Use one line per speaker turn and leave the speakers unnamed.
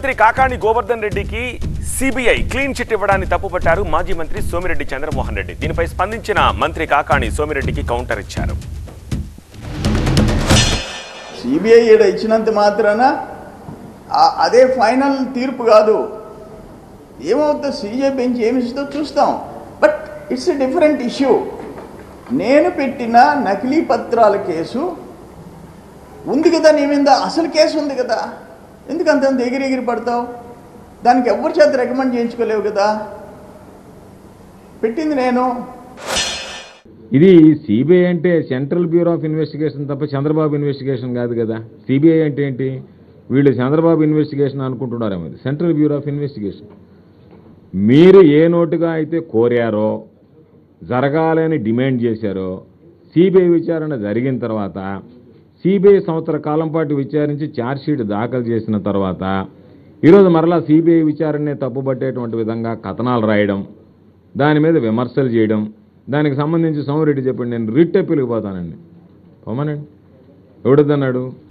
మంత్రి కాకాణి గోవర్ధన్ రెడ్డికి CBI clean chit ఇవ్వడాన్ని తప్పుపట్టారు మాజీ మంత్రి సోమిరెడ్డి చంద్రమోహన్ రెడ్డి. దీనిపై స్పందించిన మంత్రి కాకాణి సోమిరెడ్డికి కౌంటర్ ఇచ్చారు.
సిబిఐ ఇచ్చినంత మాత్రాన అదే ఫైనల్ తీర్పు కాదు. ఏమవుతుందో సిబిఐ బెంచ్ ఏమి ఇస్తుందో చూస్తాం. But it's a different issue. నేను పెట్టిన నకిలీ పత్రాల కేసు ఉంది కదా, నీ మీద అసలు కేసు ఉంది కదా, ఎందుకు అంత ఎగిరి పడతావు? దానికి ఎవరి చేత రికమెండ్ చేయించుకోలేవు కదా, పెట్టింది నేను.
ఇది సిబిఐ అంటే సెంట్రల్ బ్యూరో ఆఫ్ ఇన్వెస్టిగేషన్ తప్ప చంద్రబాబు ఇన్వెస్టిగేషన్ కాదు కదా. సిబిఐ అంటే ఏంటి? వీళ్ళు చంద్రబాబు ఇన్వెస్టిగేషన్ అనుకుంటున్నారేమో. Central bureau of investigation. మీరు ఏ నోటుగా అయితే కోరారో, జరగాలని డిమాండ్ చేశారో, సిబిఐ విచారణ జరిగిన తర్వాత సిబిఐ సంవత్సర కాలం పాటు విచారించి ఛార్జ్షీట్ దాఖలు చేసిన తర్వాత ఈరోజు మరలా సిబిఐ విచారణనే తప్పుపట్టేటువంటి విధంగా కథనాలు రాయడం, దాని మీద విమర్శలు చేయడం, దానికి సంబంధించి సోమిరెడ్డి చెప్పండి నేను రిట్ అప్పీల్కి పోతానండి. పొమ్మనండి. ఎవడొద్దన్నాడు?